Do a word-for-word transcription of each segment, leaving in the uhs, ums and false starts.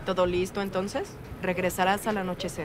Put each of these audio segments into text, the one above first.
¿Todo listo entonces? Regresarás al anochecer.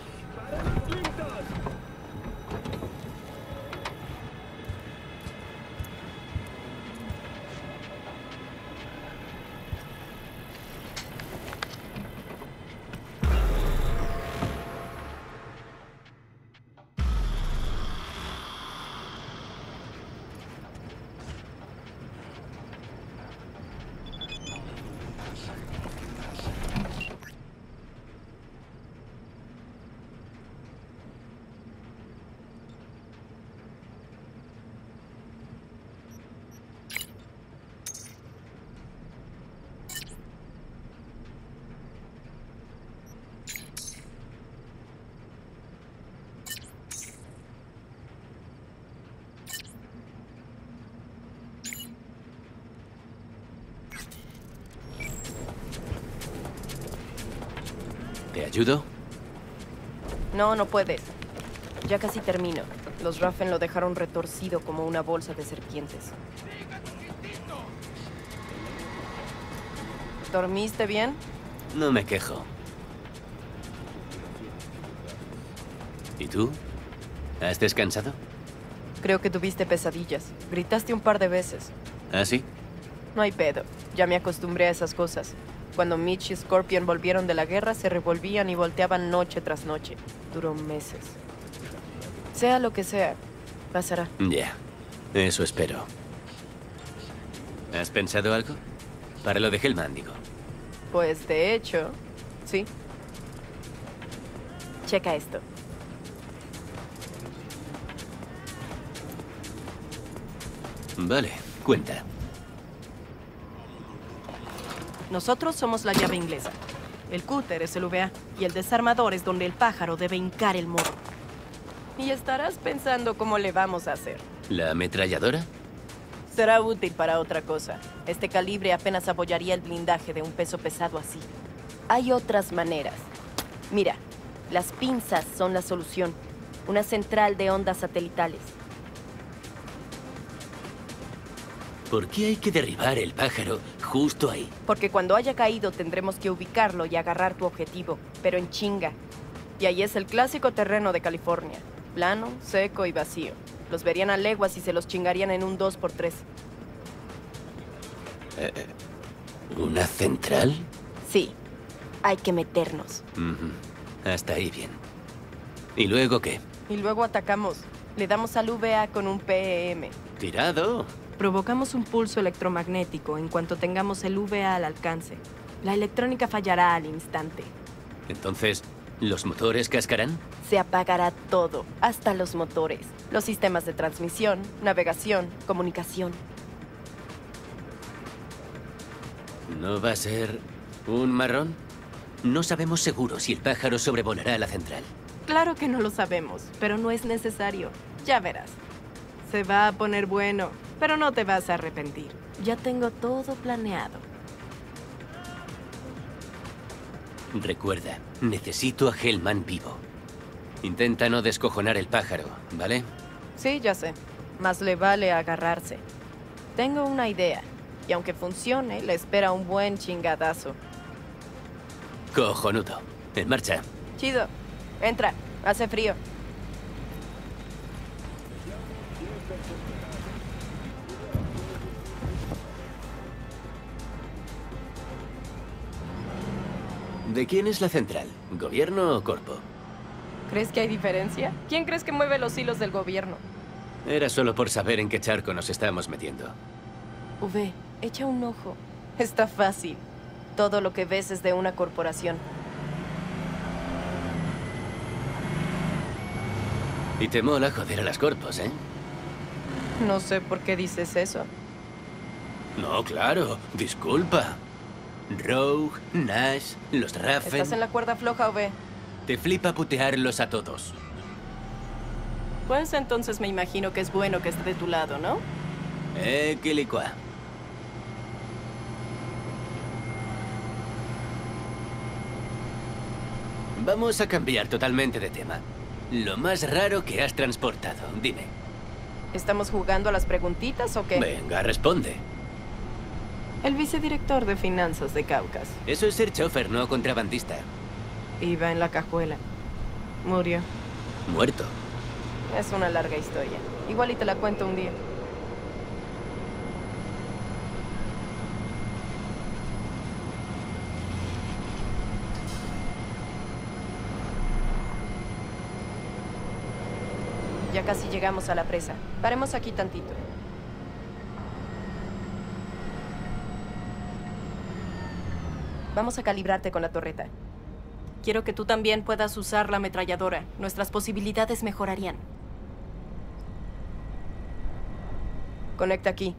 ¿Te ayudo? No, no puedes. Ya casi termino. Los Raffen lo dejaron retorcido como una bolsa de serpientes. ¿Dormiste bien? No me quejo. ¿Y tú? ¿Has descansado? Creo que tuviste pesadillas. Gritaste un par de veces. ¿Ah, sí? No hay pedo. Ya me acostumbré a esas cosas. Cuando Mitch y Scorpion volvieron de la guerra, se revolvían y volteaban noche tras noche. Duró meses. Sea lo que sea, pasará. Ya, eso espero. ¿Has pensado algo? Para lo de Hellman, digo. Pues, de hecho, sí. Checa esto. Vale, cuenta. Nosotros somos la llave inglesa. El cúter es el V A y el desarmador es donde el pájaro debe hincar el morro. Y estarás pensando cómo le vamos a hacer. ¿La ametralladora? Será útil para otra cosa. Este calibre apenas apoyaría el blindaje de un peso pesado así. Hay otras maneras. Mira, las pinzas son la solución. Una central de ondas satelitales. ¿Por qué hay que derribar el pájaro justo ahí? Porque cuando haya caído tendremos que ubicarlo y agarrar tu objetivo, pero en chinga. Y ahí es el clásico terreno de California. Plano, seco y vacío. Los verían a leguas y se los chingarían en un dos por tres. Eh, ¿Una central? Sí. Hay que meternos. Uh-huh. Hasta ahí bien. ¿Y luego qué? Y luego atacamos. Le damos al V A con un P E M. ¿Tirado? Provocamos un pulso electromagnético en cuanto tengamos el V A al alcance. La electrónica fallará al instante. Entonces, ¿los motores cascarán? Se apagará todo, hasta los motores, los sistemas de transmisión, navegación, comunicación. ¿No va a ser un marrón? No sabemos seguro si el pájaro sobrevolará la central. Claro que no lo sabemos, pero no es necesario. Ya verás. Se va a poner bueno, pero no te vas a arrepentir. Ya tengo todo planeado. Recuerda, necesito a Hellman vivo. Intenta no descojonar el pájaro, ¿vale? Sí, ya sé. Más le vale agarrarse. Tengo una idea, y aunque funcione, le espera un buen chingadazo. Cojonudo. En marcha. Chido. Entra. Hace frío. ¿De quién es la central? ¿Gobierno o corpo? ¿Crees que hay diferencia? ¿Quién crees que mueve los hilos del gobierno? Era solo por saber en qué charco nos estamos metiendo. V, echa un ojo. Está fácil. Todo lo que ves es de una corporación. Y te mola joder a las corpos, ¿eh? No sé por qué dices eso. No, claro. Disculpa. Rogue, Nash, los Raffen... ¿Estás en la cuerda floja, V? Te flipa putearlos a todos. Pues entonces me imagino que es bueno que esté de tu lado, ¿no? Eh, quilicua. Vamos a cambiar totalmente de tema. Lo más raro que has transportado, dime. ¿Estamos jugando a las preguntitas o qué? Venga, responde. El vicedirector de finanzas de Caucas. Eso es ser chofer, no contrabandista. Iba en la cajuela. Murió. Muerto. Es una larga historia. Igual y te la cuento un día. Ya casi llegamos a la presa. Paremos aquí tantito. Vamos a calibrarte con la torreta. Quiero que tú también puedas usar la ametralladora. Nuestras posibilidades mejorarían. Conecta aquí.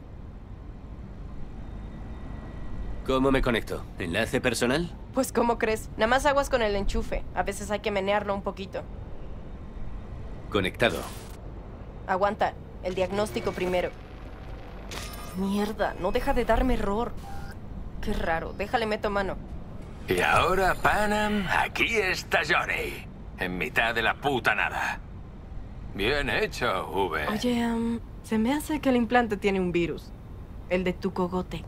¿Cómo me conecto? ¿Enlace personal? Pues, ¿cómo crees? Nada más aguas con el enchufe. A veces hay que menearlo un poquito. Conectado. Aguanta. El diagnóstico primero. Mierda, no deja de darme error. Qué raro. Déjale meto mano. Y ahora, Panam, aquí está Johnny. En mitad de la puta nada. Bien hecho, V. Oye, um, se me hace que el implante tiene un virus. El de tu cogote.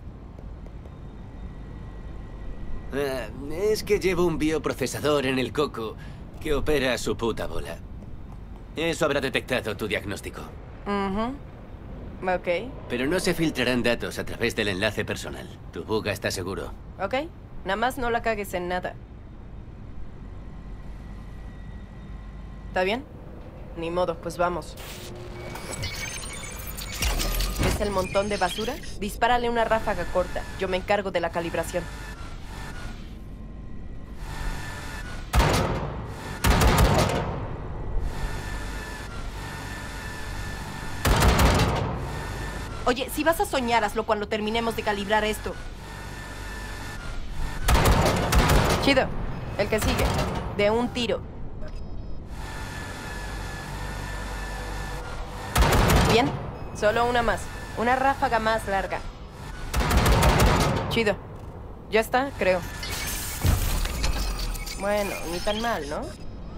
Ah, es que llevo un bioprocesador en el coco que opera a su puta bola. Eso habrá detectado tu diagnóstico. Uh-huh. Ok. Pero no se filtrarán datos a través del enlace personal. Tu buga está seguro. Ok. Nada más no la cagues en nada. ¿Está bien? Ni modo, pues vamos. ¿Ves el montón de basura? Dispárale una ráfaga corta. Yo me encargo de la calibración. Oye, si vas a soñar, hazlo cuando terminemos de calibrar esto. Chido. El que sigue. De un tiro. Bien. Solo una más. Una ráfaga más larga. Chido. Ya está, creo. Bueno, ni tan mal, ¿no?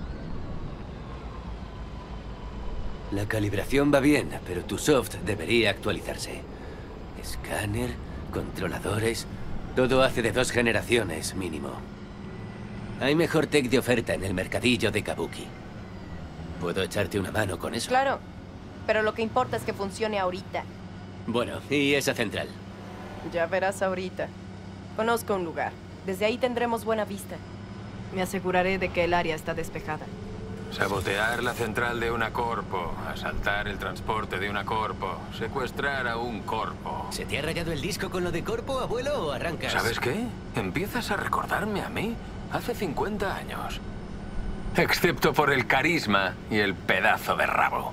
La calibración va bien, pero tu soft debería actualizarse. Escáner, controladores... Todo hace de dos generaciones, mínimo. Hay mejor tech de oferta en el mercadillo de Kabuki. ¿Puedo echarte una mano con eso? Claro. Pero lo que importa es que funcione ahorita. Bueno, ¿y esa central? Ya verás ahorita. Conozco un lugar. Desde ahí tendremos buena vista. Me aseguraré de que el área está despejada. Sabotear la central de una corpo, asaltar el transporte de una corpo, secuestrar a un corpo. ¿Se te ha rayado el disco con lo de corpo, abuelo, o arrancas? ¿Sabes qué? Empiezas a recordarme a mí hace cincuenta años. Excepto por el carisma y el pedazo de rabo.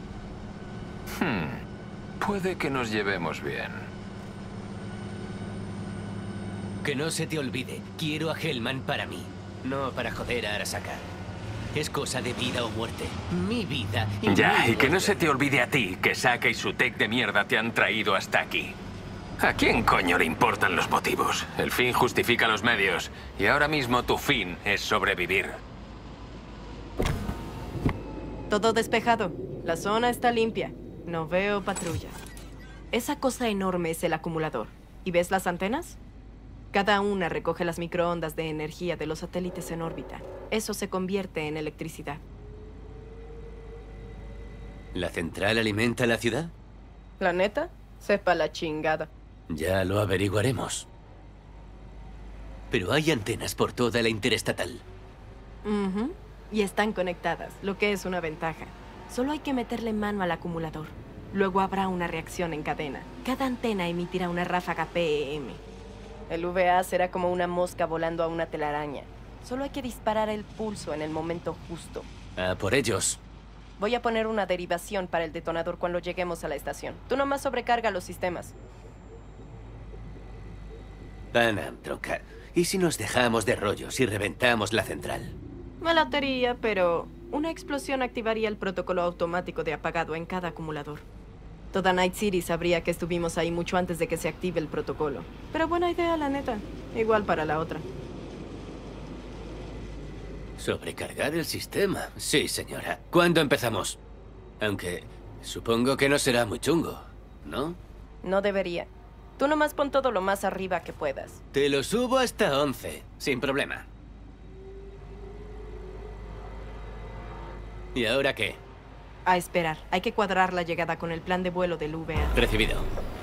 Hmm. Puede que nos llevemos bien. Que no se te olvide, quiero a Hellman para mí, no para joder a Arasaka. Es cosa de vida o muerte. Mi vida y Ya, mi y que no muerte. se te olvide a ti que Saka y su tech de mierda te han traído hasta aquí. ¿A quién coño le importan los motivos? El fin justifica los medios. Y ahora mismo tu fin es sobrevivir. Todo despejado. La zona está limpia. No veo patrullas. Esa cosa enorme es el acumulador. ¿Y ves las antenas? Cada una recoge las microondas de energía de los satélites en órbita. Eso se convierte en electricidad. ¿La central alimenta la ciudad? ¿La neta? Sepa la chingada. Ya lo averiguaremos. Pero hay antenas por toda la interestatal. Ujú. Y están conectadas, lo que es una ventaja. Solo hay que meterle mano al acumulador. Luego habrá una reacción en cadena. Cada antena emitirá una ráfaga P E M. El V A será como una mosca volando a una telaraña. Solo hay que disparar el pulso en el momento justo. Ah, por ellos. Voy a poner una derivación para el detonador cuando lleguemos a la estación. Tú nomás sobrecarga los sistemas. Panam, tronca. ¿Y si nos dejamos de rollos y reventamos la central? Me latería, pero una explosión activaría el protocolo automático de apagado en cada acumulador. Toda Night City sabría que estuvimos ahí mucho antes de que se active el protocolo. Pero buena idea, la neta. Igual para la otra. Sobrecargar el sistema. Sí, señora. ¿Cuándo empezamos? Aunque supongo que no será muy chungo, ¿no? No debería. Tú nomás pon todo lo más arriba que puedas. Te lo subo hasta once, sin problema. ¿Y ahora qué? A esperar. Hay que cuadrar la llegada con el plan de vuelo del V A. Recibido.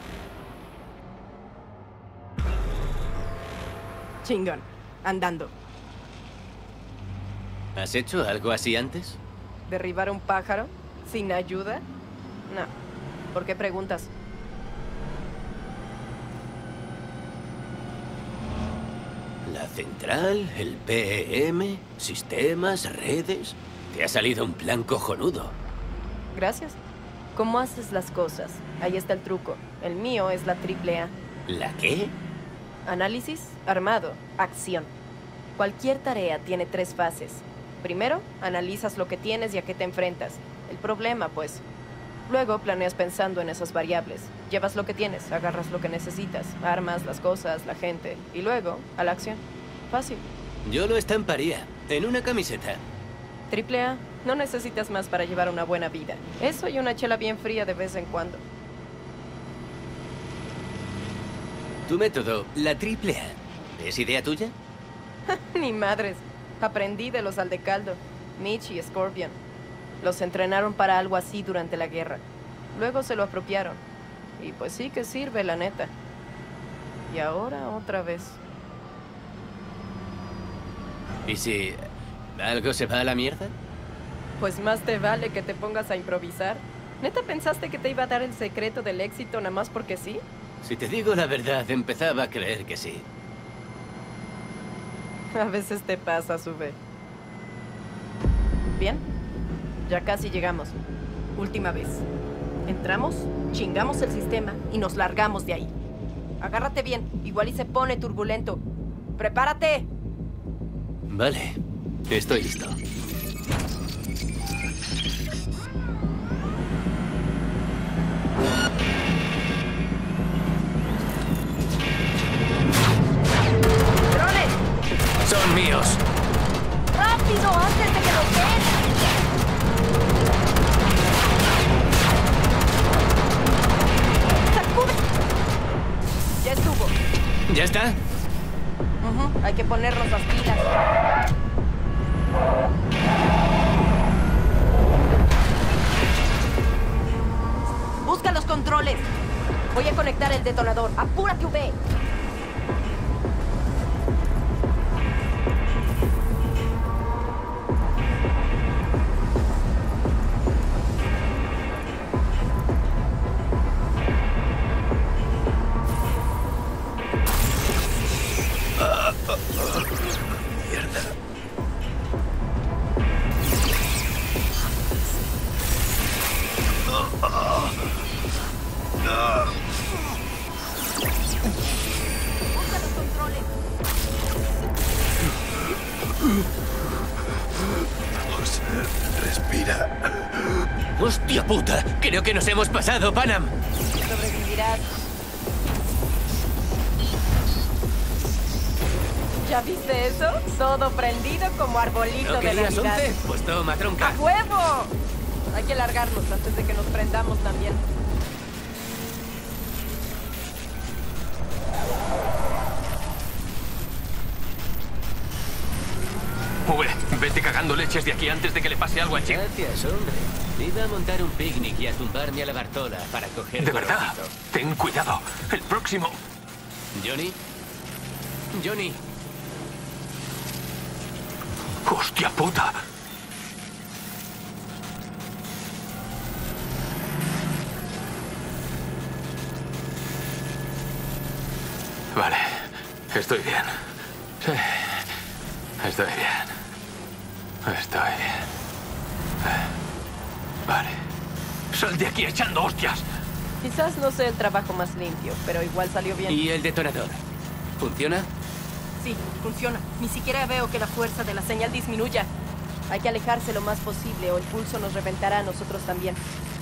Chingón. Andando. ¿Has hecho algo así antes? ¿Derribar un pájaro? ¿Sin ayuda? No. ¿Por qué preguntas? La central, el P E M, sistemas, redes... Te ha salido un plan cojonudo. Gracias. ¿Cómo haces las cosas? Ahí está el truco. El mío es la triple A. ¿La qué? Análisis, armado, acción. Cualquier tarea tiene tres fases. Primero, analizas lo que tienes y a qué te enfrentas. El problema, pues. Luego, planeas pensando en esas variables. Llevas lo que tienes, agarras lo que necesitas, armas, las cosas, la gente. Y luego, a la acción. Fácil. Yo lo estamparía en una camiseta. Triple A, no necesitas más para llevar una buena vida. Eso y una chela bien fría de vez en cuando. Tu método, la triple A, ¿es idea tuya? Ni madres. Aprendí de los Aldecaldo, Mitch y Scorpion. Los entrenaron para algo así durante la guerra. Luego se lo apropiaron. Y pues sí que sirve, la neta. Y ahora otra vez. ¿Y si algo se va a la mierda? Pues más te vale que te pongas a improvisar. ¿Neta pensaste que te iba a dar el secreto del éxito nada más porque sí? Si te digo la verdad, empezaba a creer que sí. A veces te pasa, sube. Bien, ya casi llegamos. Última vez. Entramos, chingamos el sistema y nos largamos de ahí. Agárrate bien, igual y se pone turbulento. ¡Prepárate! Vale, estoy listo. ¡Drones! ¡Son míos! ¡Rápido, antes de que nos den! ¡Sacude! Ya estuvo. ¿Ya está? Ujú, hay que ponernos las pilas. Busca los controles. Voy a conectar el detonador. ¡Apúrate, V! Busca los controles. Vamos, respira. ¡Hostia puta! Creo que nos hemos pasado, Panam. Sobrevivirás. ¿Ya viste eso? Todo prendido como arbolito ¿No de querías Navidad. once? Pues toma, tronca. ¡A huevo! Hay que largarnos antes de que nos prendamos también. V, vete cagando leches de aquí antes de que le pase algo a Chick. Gracias, hombre. Iba a montar un picnic y a tumbarme a la Bartola para coger... De verdad, borrachito. ten cuidado. El próximo... ¿Johnny? ¡Johnny! ¡Hostia puta! Vale, estoy bien. Sí, estoy bien. Estoy bien. Vale. ¡Sal de aquí echando hostias! Quizás no sea el trabajo más limpio, pero igual salió bien. ¿Y el detonador? ¿Funciona? Sí, funciona. Ni siquiera veo que la fuerza de la señal disminuya. Hay que alejarse lo más posible o el pulso nos reventará a nosotros también.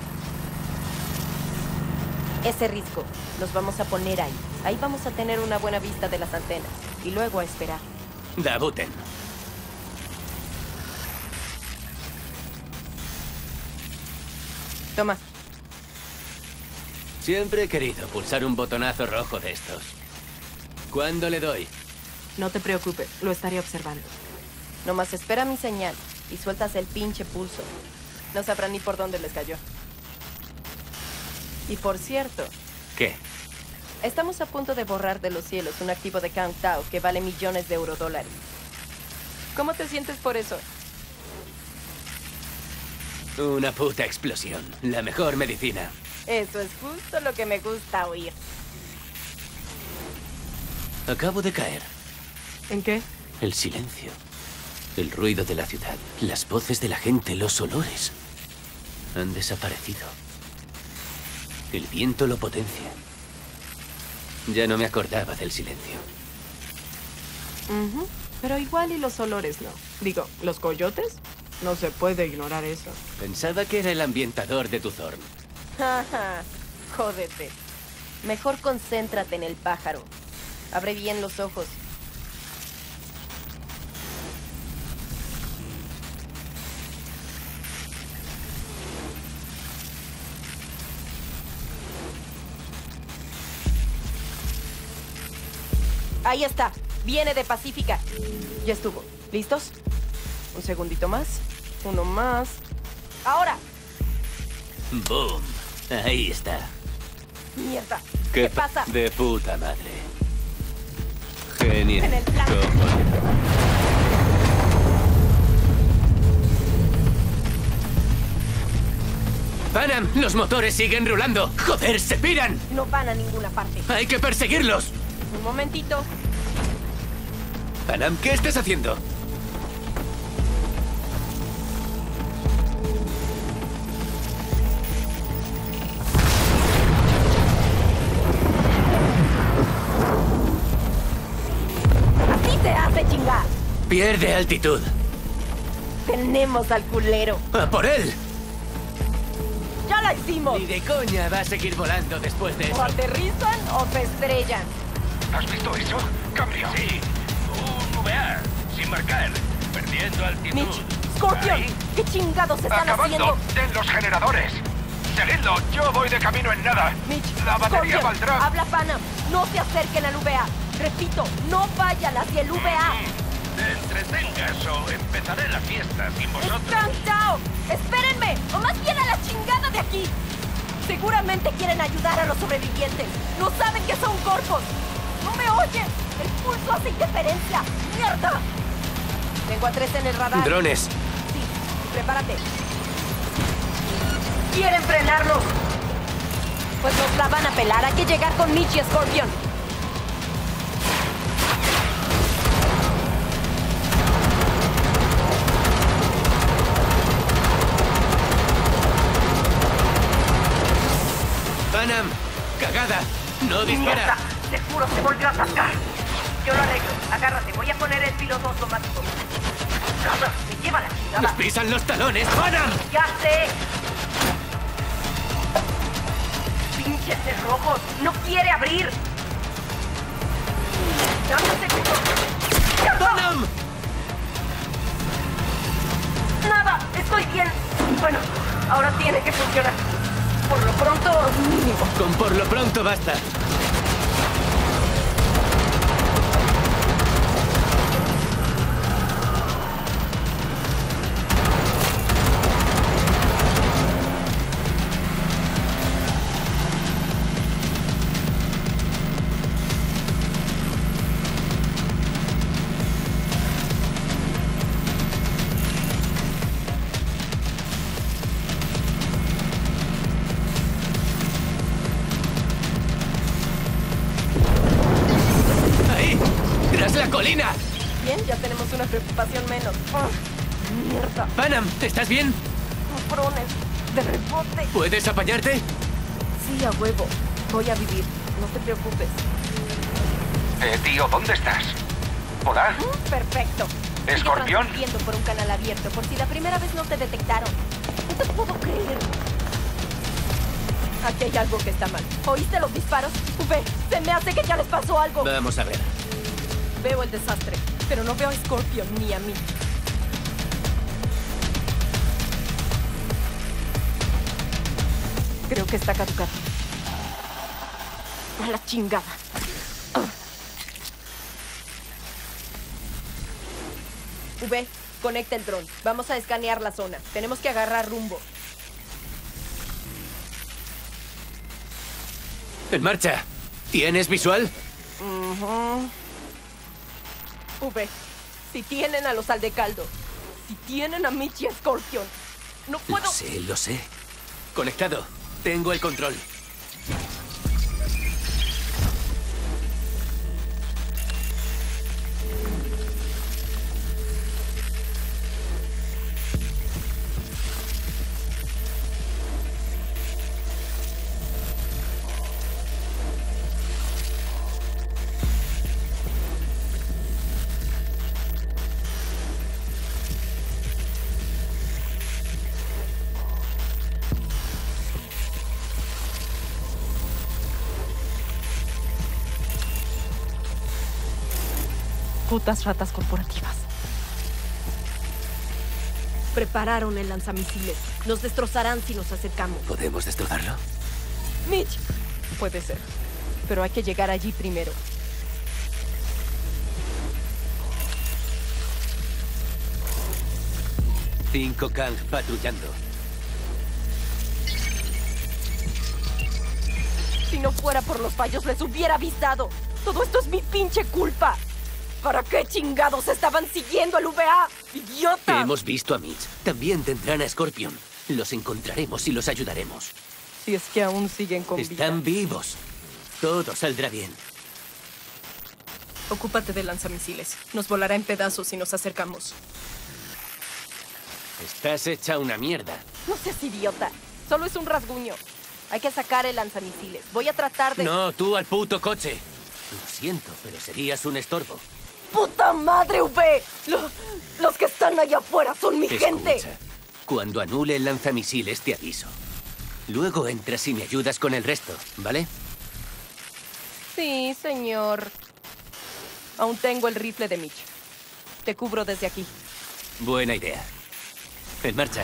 Ese risco. Nos vamos a poner ahí. Ahí vamos a tener una buena vista de las antenas. Y luego a esperar. Dabuten. Toma. Siempre he querido pulsar un botonazo rojo de estos. ¿Cuándo le doy? No te preocupes, lo estaré observando. Nomás espera mi señal y sueltas el pinche pulso. No sabrán ni por dónde les cayó. Y por cierto, ¿Qué? estamos a punto de borrar de los cielos un activo de Kang Tao que vale millones de eurodólares. ¿Cómo te sientes por eso? Una puta explosión. La mejor medicina. Eso es justo lo que me gusta oír. Acabo de caer. ¿En qué? El silencio. El ruido de la ciudad. Las voces de la gente. Los olores. Han desaparecido. El viento lo potencia. Ya no me acordaba del silencio. Ujú. Pero igual y los olores no. Digo, ¿los coyotes? No se puede ignorar eso. Pensaba que era el ambientador de tu Thorn. Jaja, jódete. Mejor concéntrate en el pájaro. Abre bien los ojos. Ahí está. Viene de Pacífica. Ya estuvo. ¿Listos? Un segundito más. Uno más. ¡Ahora! ¡Boom! Ahí está. ¡Mierda! ¿Qué, pasa? De puta madre. Genial. En el plan. ¡Panam! ¡Los motores siguen rulando! ¡Joder, se piran! No van a ninguna parte. ¡Hay que perseguirlos! Un momentito. Panam, ¿qué estás haciendo? ¡Así se hace, chingar! Pierde altitud. Tenemos al culero. ¡A por él! ¡Ya la hicimos! Ni de coña va a seguir volando después de O eso. aterrizan o se estrellan. ¿Has visto eso? Cambio. Sí, un V A, sin marcar, perdiendo altitud. Mitch, Scorpion, Ahí. ¿qué chingados están Acabando. haciendo? Den los generadores. Seguidlo. Yo voy de camino en nada. Mitch, La batería Scorpion, valdrá. habla Panam. No se acerquen al V A. Repito, no vayan hacia el V A. Te entretengas o empezaré la fiesta sin ¡Es vosotros. Kang Tao! ¡Espérenme! ¡O más bien a la chingada de aquí! Seguramente quieren ayudar a los sobrevivientes. No saben que son corpos. ¡No me oyen! ¡El pulso hace interferencia! ¡Mierda! Tengo a tres en el radar. Drones. Sí, prepárate. ¿Quieren frenarlos? Pues nos la van a pelar. Hay que llegar con Mitch y Scorpion. Panam, cagada. No dispara. Seguro se volvió a atascar. Yo lo arreglo. Agárrate. Voy a poner el piloto automático. Nada, me lleva la Nos chingada. pisan los talones. ¡Panam! ¡Ya sé! ¡Pinches cerrojos! ¡No quiere abrir! ¡Dame un segundo! ¡Mierda! ¡Panam! ¡Nada! ¡Estoy bien! Bueno, ahora tiene que funcionar. Por lo pronto, mínimo. Con por lo pronto basta. ¡Ahí! ¡Tras la colina! Bien, ya tenemos una preocupación menos. ¡Ah! ¡Mierda! Panam, ¿estás bien? ¡Cabrones! ¡De rebote! ¿Puedes apañarte? Sí, a huevo. Voy a vivir. No te preocupes. Eh, tío, ¿dónde estás? ¿Hola? Mm, Perfecto. Sigue ¿Escorpión? transmitiendo por un canal abierto, por si la primera vez no te detectaron. No te puedo creer. Aquí hay algo que está mal. ¿Oíste los disparos? Ve, se me hace que ya les pasó algo. Vamos a ver. Veo el desastre, pero no veo a Scorpion ni a mí. Creo que está caducado. A la chingada. V, conecta el dron. Vamos a escanear la zona. Tenemos que agarrar rumbo. ¡En marcha! ¿Tienes visual? Uh-huh. V, si tienen a los Aldecaldo, si tienen a Mitch y a Scorpion, no puedo... Lo sé, lo sé. Conectado. Tengo el control. Putas ratas corporativas. Prepararon el lanzamisiles. Nos destrozarán si nos acercamos. ¿Podemos destrozarlo? Mitch. Puede ser. Pero hay que llegar allí primero. Cinco Kang patrullando. Si no fuera por los fallos, les hubiera avisado. Todo esto es mi pinche culpa. ¿Para qué chingados estaban siguiendo al V A? ¡Idiota! Hemos visto a Mitch. También tendrán a Scorpion. Los encontraremos y los ayudaremos. Si es que aún siguen con vida. Están vivos. Todo saldrá bien. Ocúpate de lanzamisiles. Nos volará en pedazos si nos acercamos. Estás hecha una mierda. No seas idiota. Solo es un rasguño. Hay que sacar el lanzamisiles. Voy a tratar de... No, tú al puto coche. Lo siento, pero serías un estorbo. ¡Puta madre, V! Los, los que están allá afuera son mi Escucha, gente. Cuando anule el lanzamisiles te aviso. Luego entras y me ayudas con el resto, ¿vale? Sí, señor. Aún tengo el rifle de Mitch. Te cubro desde aquí. Buena idea. En marcha.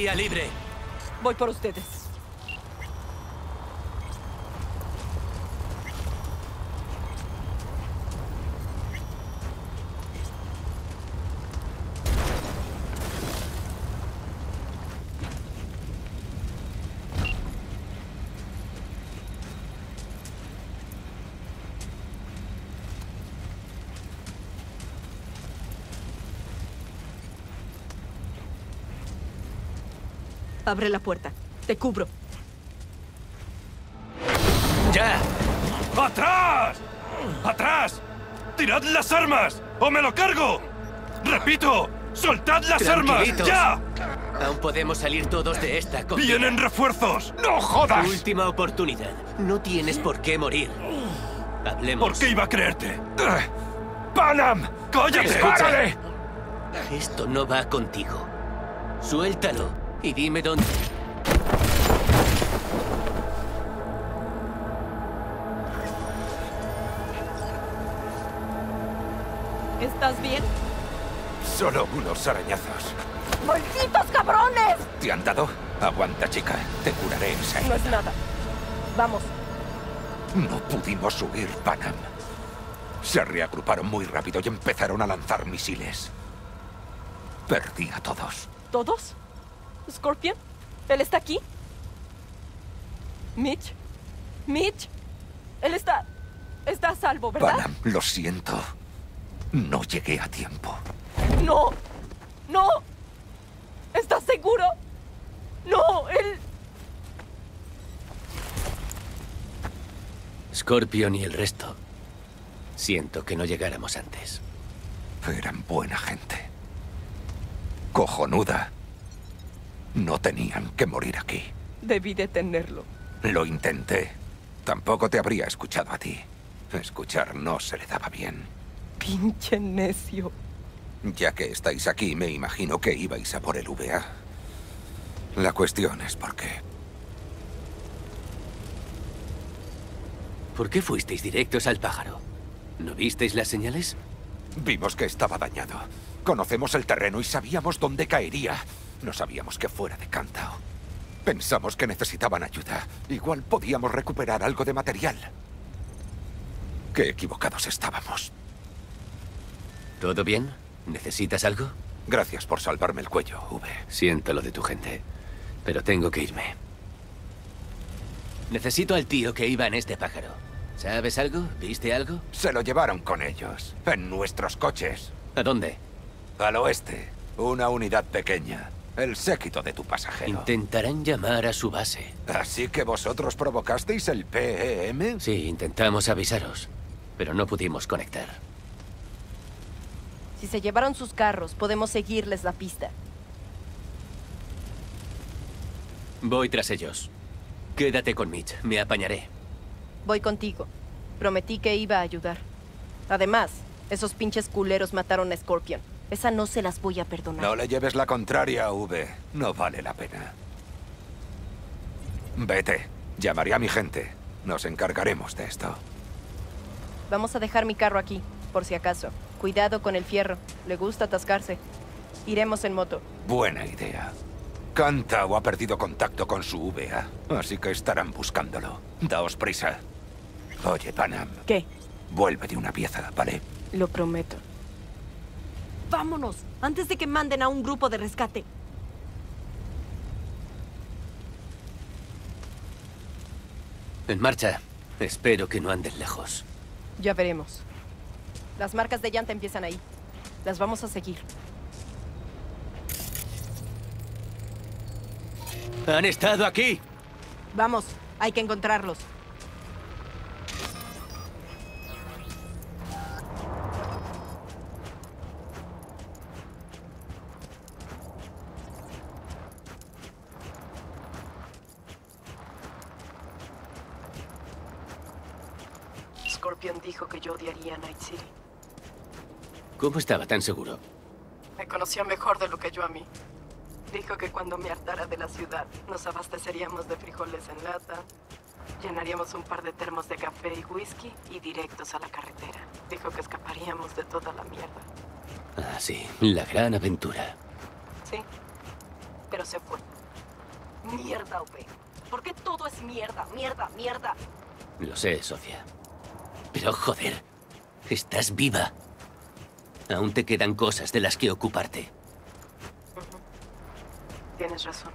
Vía libre. Voy por ustedes. Abre la puerta. Te cubro. ¡Ya! ¡Atrás! ¡Atrás! ¡Tirad las armas! ¡O me lo cargo! ¡Repito! ¡Soltad las armas! Tranquilitos. ¡Ya! Aún podemos salir todos de esta. confía. ¡Vienen refuerzos! ¡No jodas! Última oportunidad. No tienes por qué morir. Hablemos. ¿Por qué iba a creerte? ¡Ah! ¡Panam! ¡Cállate! Escucha. ¡Párale! Esto no va contigo. Suéltalo y dime dónde. ¿Estás bien? Solo unos arañazos. ¡Malditos cabrones! ¿Te han dado? Aguanta, chica. Te curaré enseguida. No es nada. Vamos. No pudimos huir, Panam. Se reagruparon muy rápido y empezaron a lanzar misiles. Perdí a todos. ¿Todos? ¿Scorpion? ¿Él está aquí? ¿Mitch? ¿Mitch? Él está... está a salvo, ¿verdad? Panam, lo siento. No llegué a tiempo. ¡No! ¡No! ¿Estás seguro? ¡No! Él... Scorpion y el resto. Siento que no llegáramos antes. Eran buena gente. Cojonuda. No tenían que morir aquí. Debí detenerlo. Lo intenté. Tampoco te habría escuchado a ti. Escuchar no se le daba bien. Pinche necio. Ya que estáis aquí, me imagino que ibais a por el V A. La cuestión es por qué. ¿Por qué fuisteis directos al pájaro? ¿No visteis las señales? Vimos que estaba dañado. Conocemos el terreno y sabíamos dónde caería. No sabíamos que fuera de Cantao. Pensamos que necesitaban ayuda. Igual podíamos recuperar algo de material. Qué equivocados estábamos. ¿Todo bien? ¿Necesitas algo? Gracias por salvarme el cuello, V. Siento lo de tu gente, pero tengo que irme. Necesito al tío que iba en este pájaro. ¿Sabes algo? ¿Viste algo? Se lo llevaron con ellos, en nuestros coches. ¿A dónde? Al oeste, una unidad pequeña. El séquito de tu pasajero. Intentarán llamar a su base. ¿Así que vosotros provocasteis el P E M? Sí, intentamos avisaros, pero no pudimos conectar. Si se llevaron sus carros, podemos seguirles la pista. Voy tras ellos. Quédate con Mitch, me apañaré. Voy contigo. Prometí que iba a ayudar. Además, esos pinches culeros mataron a Scorpion. Esa no se las voy a perdonar. No le lleves la contraria, V. No vale la pena. Vete. Llamaré a mi gente. Nos encargaremos de esto. Vamos a dejar mi carro aquí, por si acaso. Cuidado con el fierro. Le gusta atascarse. Iremos en moto. Buena idea. Cantao ha perdido contacto con su V A, así que estarán buscándolo. Daos prisa. Oye, Panam. ¿Qué? Vuelve de una pieza, ¿vale? Lo prometo. ¡Vámonos! Antes de que manden a un grupo de rescate. En marcha. Espero que no anden lejos. Ya veremos. Las marcas de llanta empiezan ahí. Las vamos a seguir. ¡Han estado aquí! Vamos, hay que encontrarlos. Scorpion dijo que yo odiaría Night City. ¿Cómo estaba tan seguro? Me conocía mejor de lo que yo a mí. Dijo que cuando me hartara de la ciudad, nos abasteceríamos de frijoles en lata, llenaríamos un par de termos de café y whisky y directos a la carretera. Dijo que escaparíamos de toda la mierda. Ah, sí, la gran aventura. Sí, pero se fue. Mierda, V. ¿Por qué todo es mierda, mierda, mierda? Lo sé, Sofía. Pero joder, estás viva. Aún te quedan cosas de las que ocuparte. Uh-huh. Tienes razón.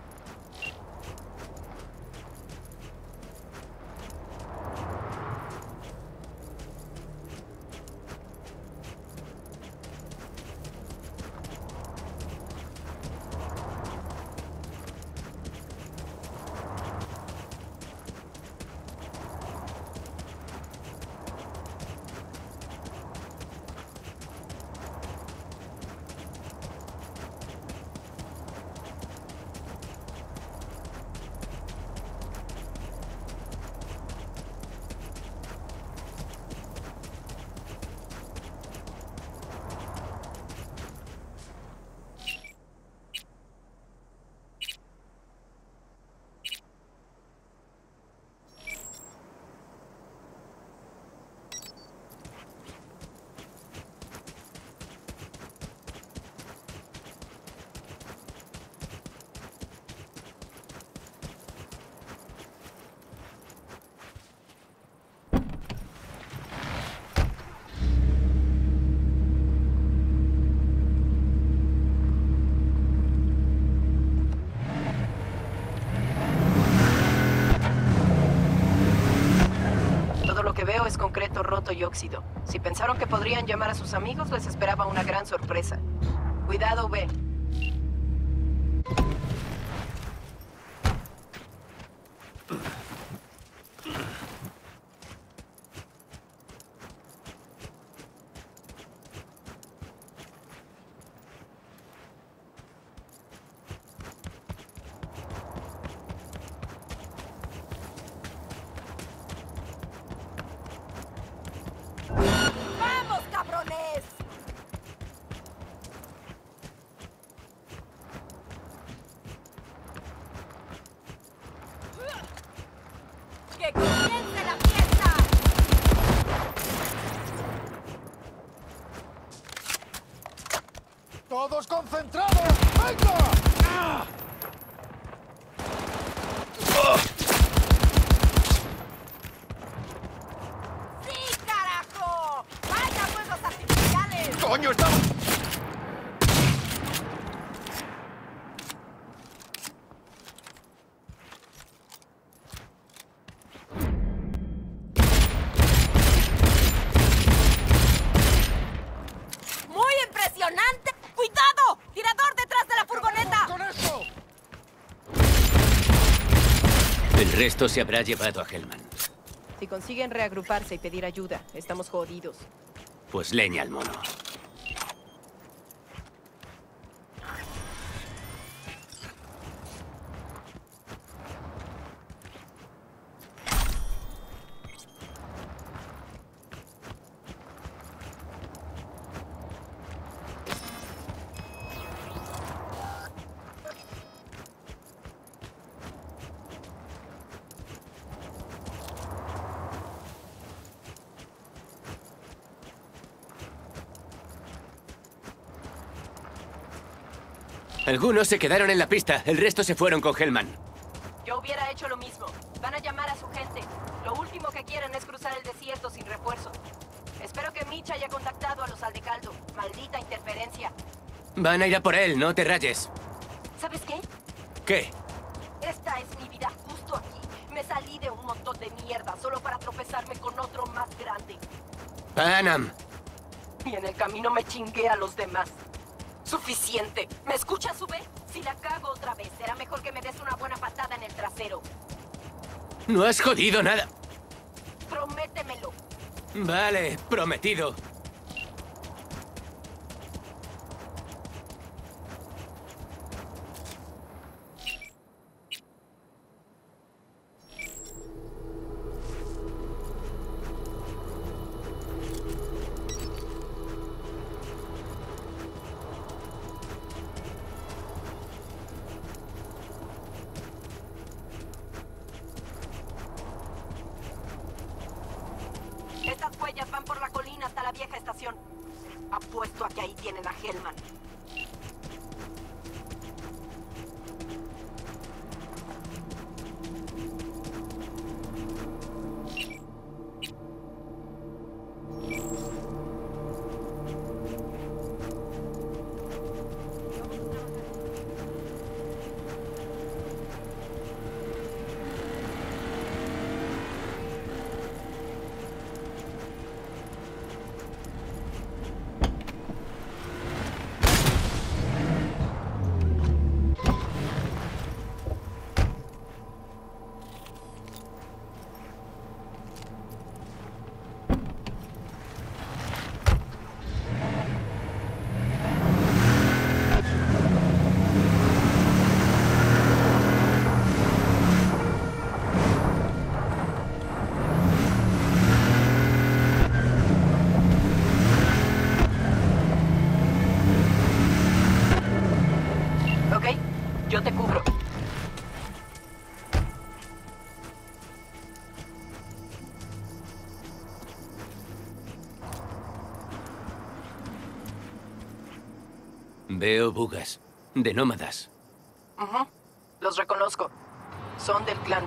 Es concreto roto y óxido. Si pensaron que podrían llamar a sus amigos, les esperaba una gran sorpresa. Cuidado, V. ¡Que comience la fiesta! ¡Todos concentrados! ¡Venga! ¡Ah! ¡Sí, carajo! ¡Vaya fuegos artificiales! ¡Coño, estamos! ¡Cuidado! ¡Tirador detrás de la furgoneta! ¡Con eso! El resto se habrá llevado a Hellman. Si consiguen reagruparse y pedir ayuda, estamos jodidos. Pues leña al mono. Algunos se quedaron en la pista, el resto se fueron con Hellman. Yo hubiera hecho lo mismo. Van a llamar a su gente. Lo último que quieren es cruzar el desierto sin refuerzo. Espero que Mitch haya contactado a los Aldecaldo. Maldita interferencia. Van a ir a por él, no te rayes. ¿Sabes qué? ¿Qué? Esta es mi vida justo aquí. Me salí de un montón de mierda solo para tropezarme con otro más grande. Panam. Y en el camino me chingué a los demás. Suficiente. ¿Me escuchas, V? Si la cago otra vez, será mejor que me des una buena patada en el trasero. No has jodido nada. Prométemelo. Vale, prometido. Estas huellas van por la colina hasta la vieja estación. Apuesto a que ahí tienen a Hellman. Veo bugas. De nómadas. Ujú. Los reconozco. Son del clan.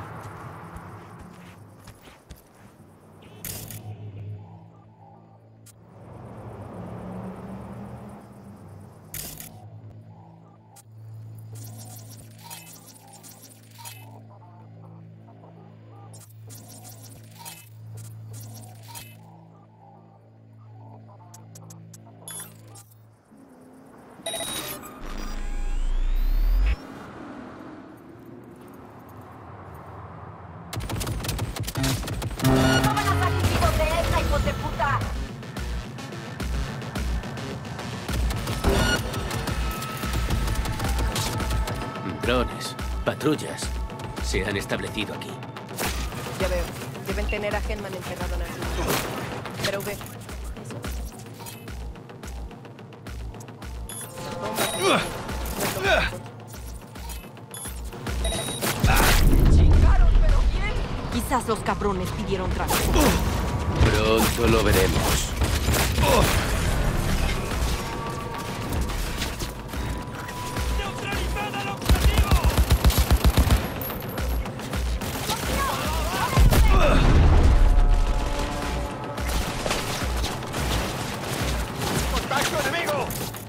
Drones, patrullas, se han establecido aquí. Ya veo. Deben tener a Hellman encerrado en el sur. Pero ve. Chingaron, pero bien. Quizás los cabrones pidieron trabajo. Pronto lo veremos. ¡Contacto enemigo!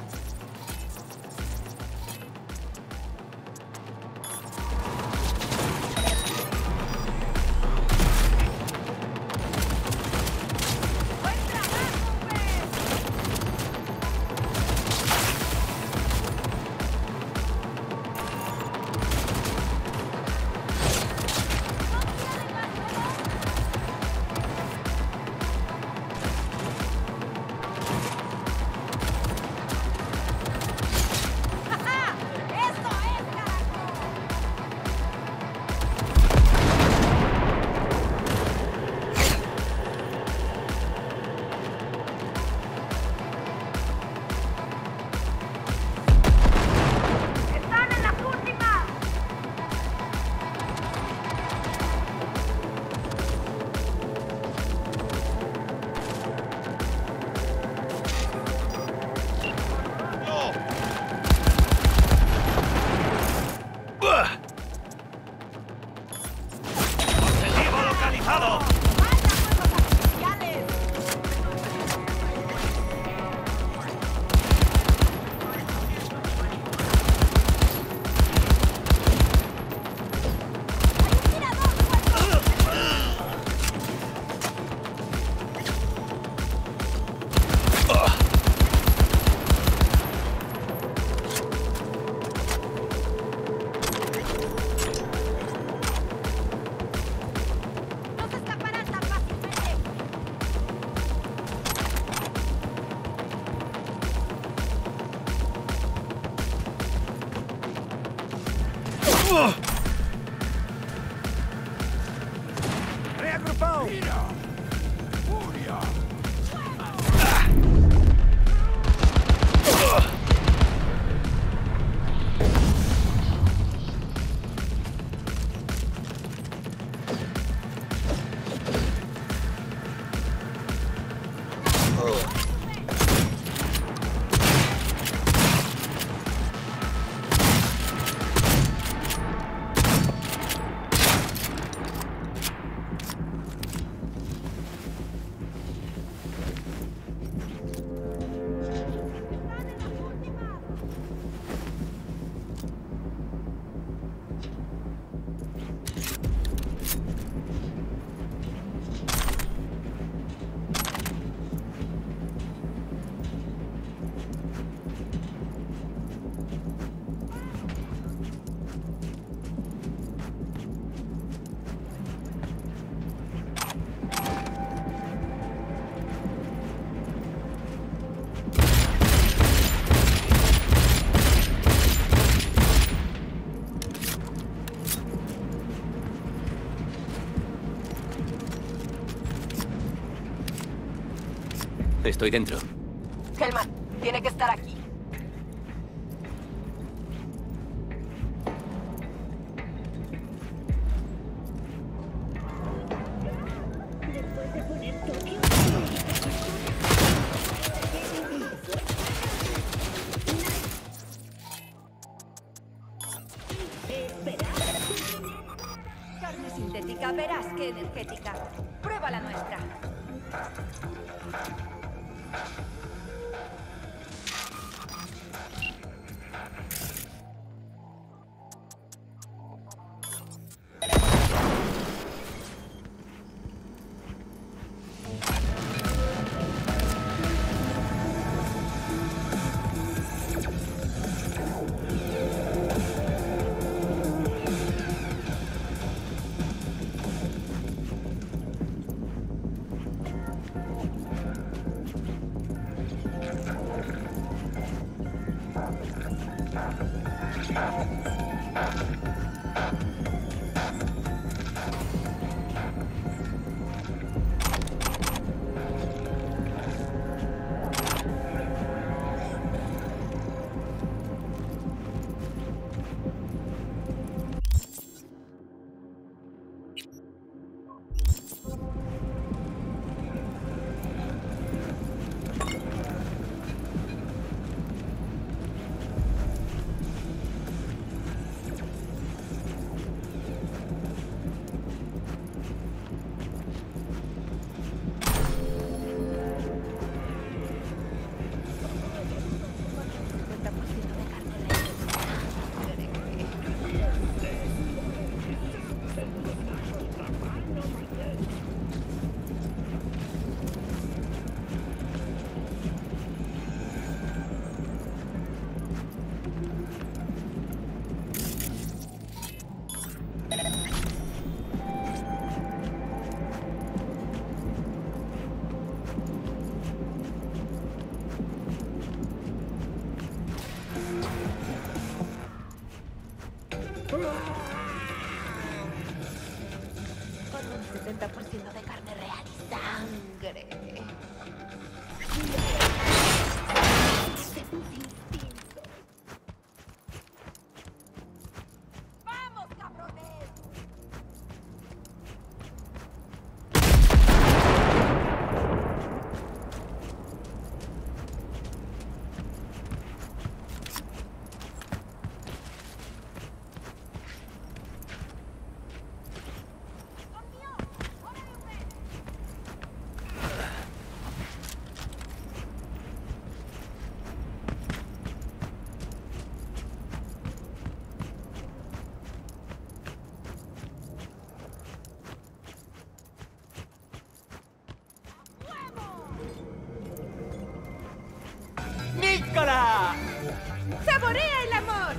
¡Reagrupado! ¡Mira! ¡Furia! Estoy dentro. Hellman, tiene que estar aquí. Con un setenta por ciento de carne real y sangre. ¡Vamos, cabrones! ¡Nicola! ¡Saborea el amor!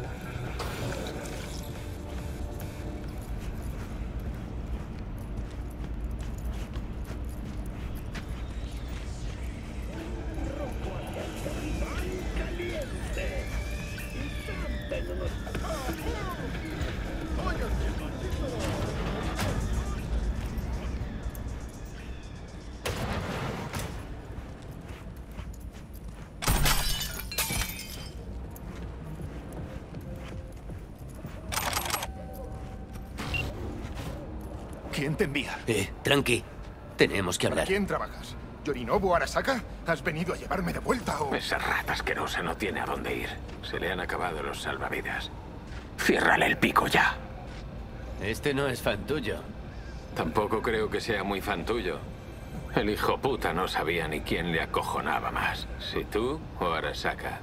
¿Quién te envía? Eh, tranqui. Tenemos que ¿Para hablar. quién trabajas? ¿Yorinobu Arasaka? ¿Has venido a llevarme de vuelta o...? Esa rata asquerosa no tiene a dónde ir. Se le han acabado los salvavidas. Ciérrale el pico ya. Este no es fan tuyo. Tampoco creo que sea muy fan tuyo. El hijo puta no sabía ni quién le acojonaba más. Si tú o Arasaka.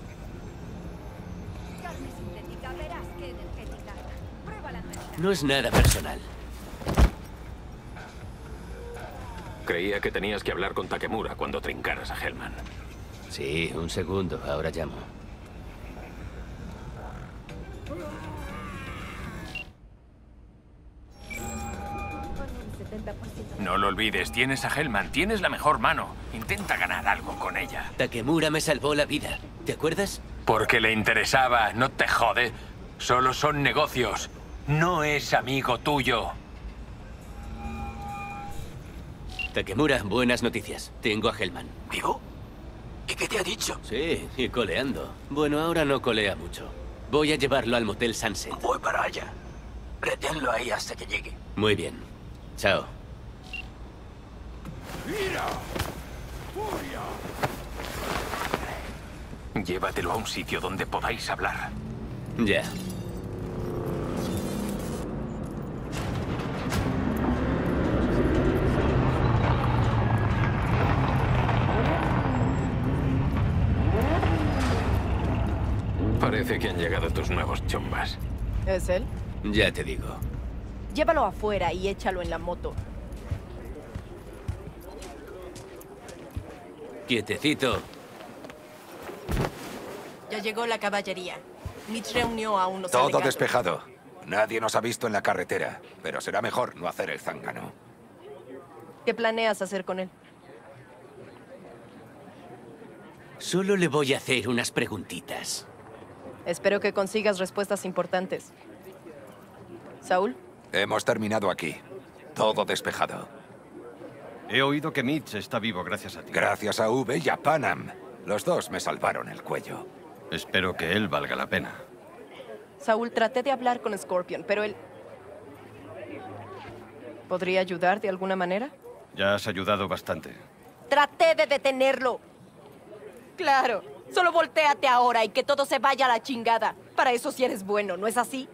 Carne sintética, verás qué energética. Prueba la nuestra. No es nada personal. Creía que tenías que hablar con Takemura cuando trincaras a Hellman. Sí, un segundo. Ahora llamo. Con un setenta por ciento. No lo olvides, tienes a Hellman, tienes la mejor mano. Intenta ganar algo con ella. Takemura me salvó la vida. ¿Te acuerdas? Porque le interesaba, no te jode. Solo son negocios. No es amigo tuyo. Takemura, buenas noticias. Tengo a Hellman. ¿Vivo? ¿Y qué te ha dicho? Sí, y coleando. Bueno, ahora no colea mucho. Voy a llevarlo al motel Sunset. Voy para allá. Reténlo ahí hasta que llegue. Muy bien. Chao. ¡Ira! ¡Furia! Llévatelo a un sitio donde podáis hablar. Ya. Parece que han llegado tus nuevos chombas. ¿Es él? Ya te digo. Llévalo afuera y échalo en la moto. Quietecito. Ya llegó la caballería. Mitch reunió a unos Todo alegatos. despejado. Nadie nos ha visto en la carretera, pero será mejor no hacer el zángano. ¿Qué planeas hacer con él? Solo le voy a hacer unas preguntitas. Espero que consigas respuestas importantes. ¿Saúl? Hemos terminado aquí. Todo despejado. He oído que Mitch está vivo gracias a ti. Gracias a V y a Panam. Los dos me salvaron el cuello. Espero que él valga la pena. Saúl, traté de hablar con Scorpion, pero él... ¿Podría ayudar de alguna manera? Ya has ayudado bastante. Traté de detenerlo. Claro. Solo voltéate ahora y que todo se vaya a la chingada. Para eso sí eres bueno, ¿no es así?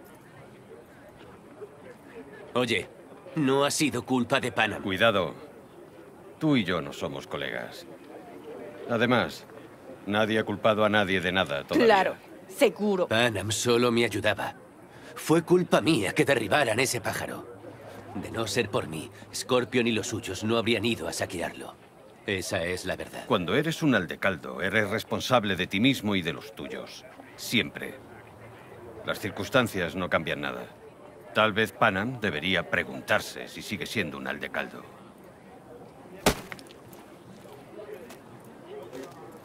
Oye, no ha sido culpa de Panam. Cuidado. Tú y yo no somos colegas. Además, nadie ha culpado a nadie de nada todavía. Claro, seguro. Panam solo me ayudaba. Fue culpa mía que derribaran ese pájaro. De no ser por mí, Scorpion y los suyos no habrían ido a saquearlo. Esa es la verdad. Cuando eres un aldecaldo, eres responsable de ti mismo y de los tuyos. Siempre. Las circunstancias no cambian nada. Tal vez Panam debería preguntarse si sigue siendo un aldecaldo.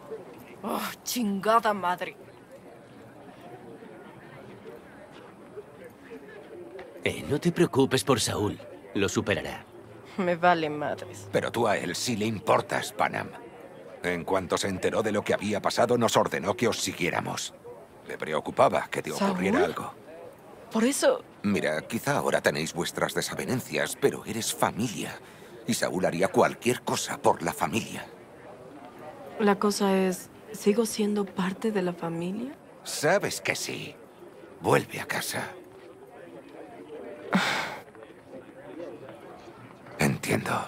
Oh, chingada madre. Eh, no te preocupes por Saúl. Lo superará. Me vale madres. Pero tú a él sí le importas, Panam. En cuanto se enteró de lo que había pasado, nos ordenó que os siguiéramos. Le preocupaba que te ocurriera ¿Saúl? algo. Por eso... Mira, quizá ahora tenéis vuestras desavenencias, pero eres familia. Y Saúl haría cualquier cosa por la familia. La cosa es, ¿sigo siendo parte de la familia? Sabes que sí. Vuelve a casa. Entiendo.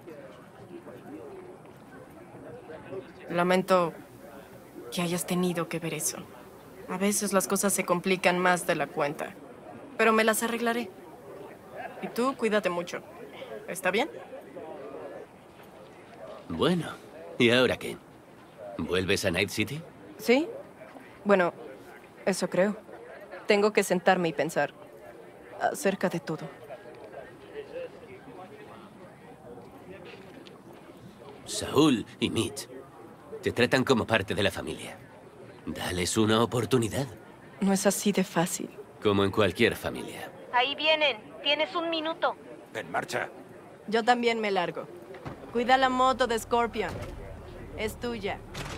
Lamento que hayas tenido que ver eso. A veces las cosas se complican más de la cuenta. Pero me las arreglaré. Y tú, cuídate mucho. ¿Está bien? Bueno, ¿y ahora qué? ¿Vuelves a Night City? Sí. Bueno, eso creo. Tengo que sentarme y pensar acerca de todo. Saúl y Mitch te tratan como parte de la familia. Dales una oportunidad. No es así de fácil. Como en cualquier familia. Ahí vienen. Tienes un minuto. En marcha. Yo también me largo. Cuida la moto de Scorpion. Es tuya.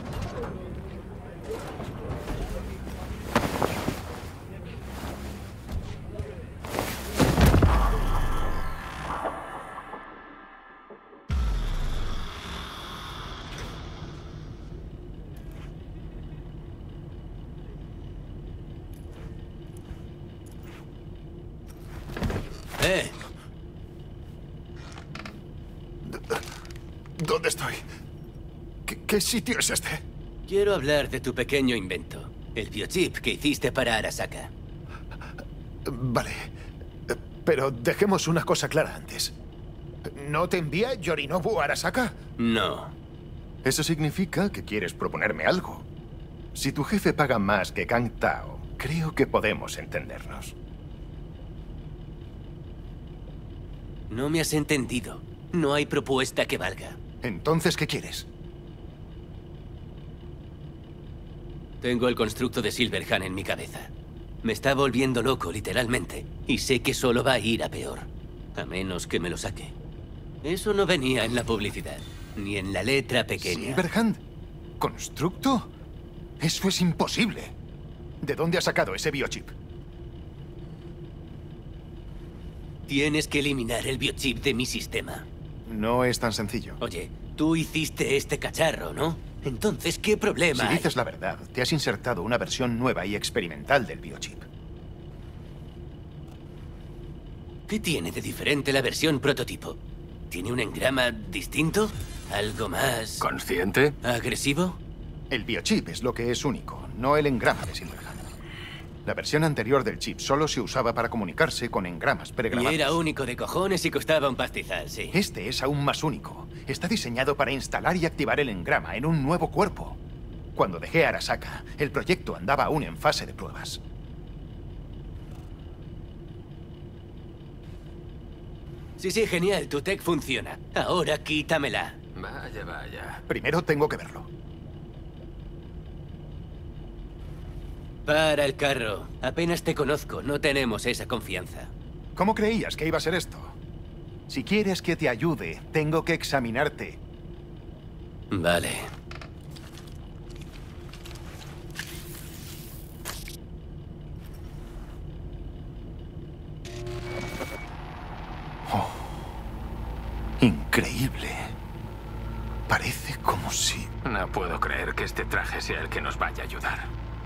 ¡Eh! ¿Dónde estoy? ¿Qué, qué sitio es este? Quiero hablar de tu pequeño invento. El biochip que hiciste para Arasaka. Vale. Pero dejemos una cosa clara antes. ¿No te envía Yorinobu Arasaka? No. Eso significa que quieres proponerme algo. Si tu jefe paga más que Kang Tao, creo que podemos entendernos. No me has entendido. No hay propuesta que valga. Entonces, ¿qué quieres? Tengo el constructo de Silverhand en mi cabeza. Me está volviendo loco, literalmente. Y sé que solo va a ir a peor. A menos que me lo saque. Eso no venía en la publicidad. Ni en la letra pequeña. ¿Silverhand? ¿Constructo? Eso es imposible. ¿De dónde has sacado ese biochip? Tienes que eliminar el biochip de mi sistema. No es tan sencillo. Oye, tú hiciste este cacharro, ¿no? Entonces, ¿qué problema Si hay? dices la verdad, te has insertado una versión nueva y experimental del biochip. ¿Qué tiene de diferente la versión prototipo? ¿Tiene un engrama distinto? ¿Algo más... ¿Consciente? agresivo? El biochip es lo que es único, no el engrama de Silverhand. La versión anterior del chip solo se usaba para comunicarse con engramas Y pregrabados. era único de cojones y costaba un pastizal, sí. Este es aún más único. Está diseñado para instalar y activar el engrama en un nuevo cuerpo. Cuando dejé Arasaka, el proyecto andaba aún en fase de pruebas. Sí, sí, genial. Tu tech funciona. Ahora quítamela. Vaya, vaya. Primero tengo que verlo. Para el carro. Apenas te conozco. No tenemos esa confianza. ¿Cómo creías que iba a ser esto? Si quieres que te ayude, tengo que examinarte. Vale. Oh, increíble. Parece como si... No puedo creer que este traje sea el que nos vaya a ayudar.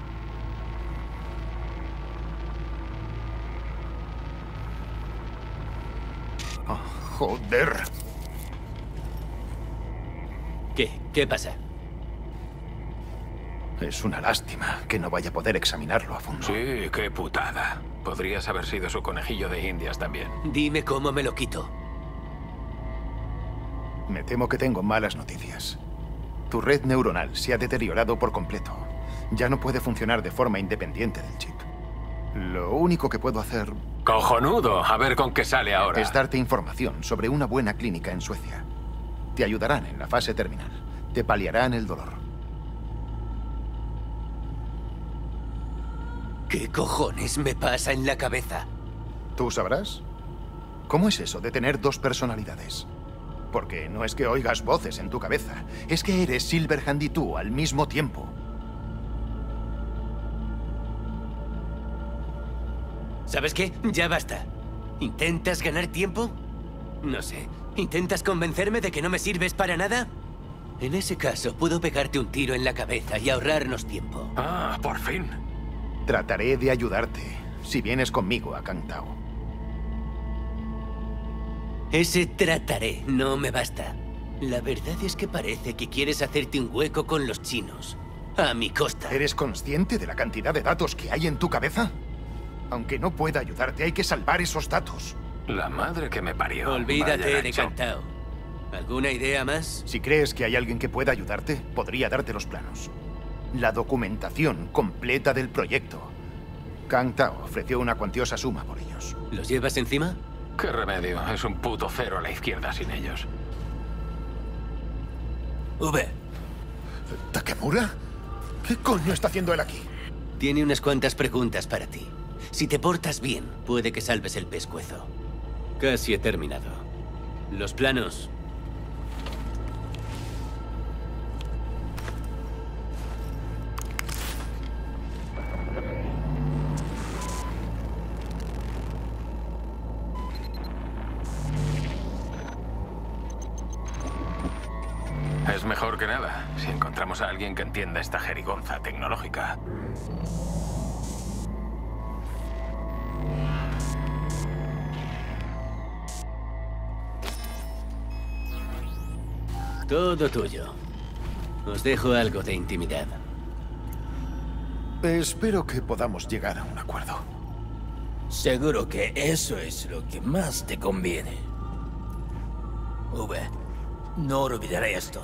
Oh, joder. ¿Qué? ¿Qué pasa? Es una lástima que no vaya a poder examinarlo a fondo. Sí, qué putada. Podrías haber sido su conejillo de indias también. Dime cómo me lo quito. Me temo que tengo malas noticias. Tu red neuronal se ha deteriorado por completo. Ya no puede funcionar de forma independiente del chip. Lo único que puedo hacer... ¡Cojonudo! A ver con qué sale ahora. Es darte información sobre una buena clínica en Suecia. Te ayudarán en la fase terminal. Te paliarán el dolor. ¿Qué cojones me pasa en la cabeza? ¿Tú sabrás? ¿Cómo es eso de tener dos personalidades? Porque no es que oigas voces en tu cabeza, es que eres Silverhand y tú al mismo tiempo. ¿Sabes qué? Ya basta. ¿Intentas ganar tiempo? No sé. ¿Intentas convencerme de que no me sirves para nada? En ese caso, puedo pegarte un tiro en la cabeza y ahorrarnos tiempo. Ah, por fin. Trataré de ayudarte, si vienes conmigo a Kangtao. Ese trataré no me basta. La verdad es que parece que quieres hacerte un hueco con los chinos. A mi costa. ¿Eres consciente de la cantidad de datos que hay en tu cabeza? Aunque no pueda ayudarte, hay que salvar esos datos. La madre que me parió. Olvídate Vaya de gancho. Kangtao. ¿Alguna idea más? Si crees que hay alguien que pueda ayudarte, podría darte los planos. La documentación completa del proyecto. Kangtao ofreció una cuantiosa suma por ellos. ¿Los llevas encima? ¿Qué remedio? Es un puto cero a la izquierda sin ellos. V. ¿Takemura? ¿Qué coño está haciendo él aquí? Tiene unas cuantas preguntas para ti. Si te portas bien, puede que salves el pescuezo. Casi he terminado. Los planos. Es mejor que nada, si encontramos a alguien que entienda esta jerigonza tecnológica. Todo tuyo. Os dejo algo de intimidad. Espero que podamos llegar a un acuerdo. Seguro que eso es lo que más te conviene. V, no olvidaré esto.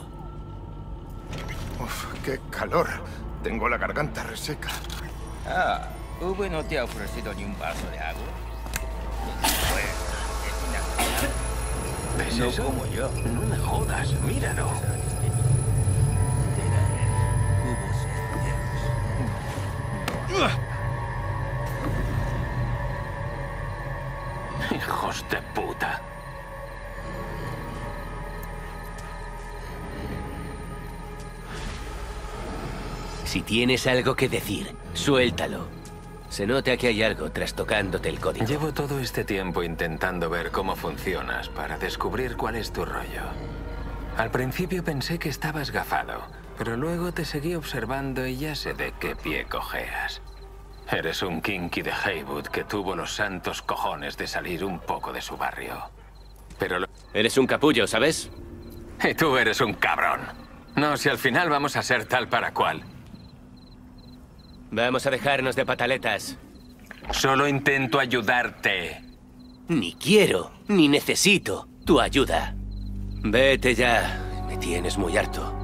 Uf, qué calor. Tengo la garganta reseca. Ah, ¿V no te ha ofrecido ni un vaso de agua? Pues, es una ¿Ves no eso? como yo. No me jodas, míralo. Hijos de puta. Si tienes algo que decir, suéltalo. Se nota que hay algo trastocándote el código. Llevo todo este tiempo intentando ver cómo funcionas para descubrir cuál es tu rollo. Al principio pensé que estabas gafado, pero luego te seguí observando y ya sé de qué pie cojeas. Eres un kinky de Haywood que tuvo los santos cojones de salir un poco de su barrio. Pero lo... Eres un capullo, ¿sabes? Y tú eres un cabrón. No, si al final vamos a ser tal para cual. Vamos a dejarnos de pataletas. Solo intento ayudarte. Ni quiero, ni necesito tu ayuda. Vete ya. Me tienes muy harto.